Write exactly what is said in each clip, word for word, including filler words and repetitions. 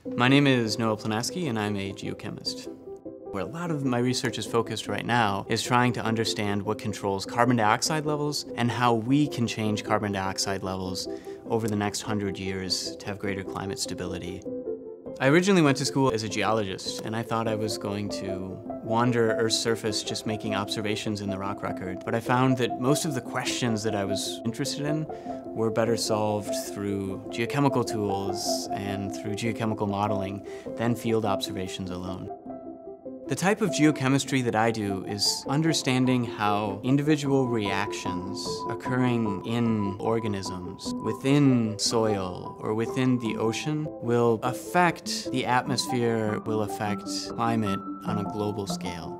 My name is Noah Planavsky, and I'm a geochemist. Where a lot of my research is focused right now is trying to understand what controls carbon dioxide levels and how we can change carbon dioxide levels over the next hundred years to have greater climate stability. I originally went to school as a geologist, and I thought I was going to wander Earth's surface just making observations in the rock record. But I found that most of the questions that I was interested in were better solved through geochemical tools and through geochemical modeling than field observations alone. The type of geochemistry that I do is understanding how individual reactions occurring in organisms within soil or within the ocean will affect the atmosphere, will affect climate on a global scale.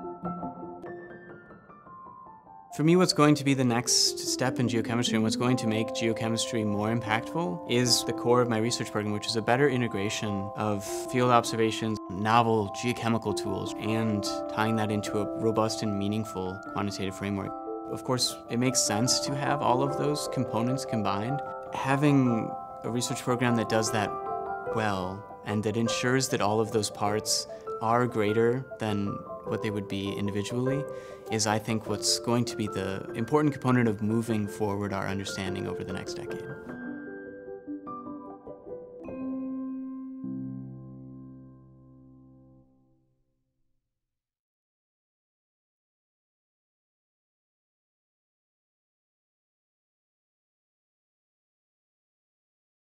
For me, what's going to be the next step in geochemistry and what's going to make geochemistry more impactful is the core of my research program, which is a better integration of field observations, novel geochemical tools, and tying that into a robust and meaningful quantitative framework. Of course, it makes sense to have all of those components combined. Having a research program that does that well and that ensures that all of those parts are greater than what they would be individually is, I think, what's going to be the important component of moving forward our understanding over the next decade.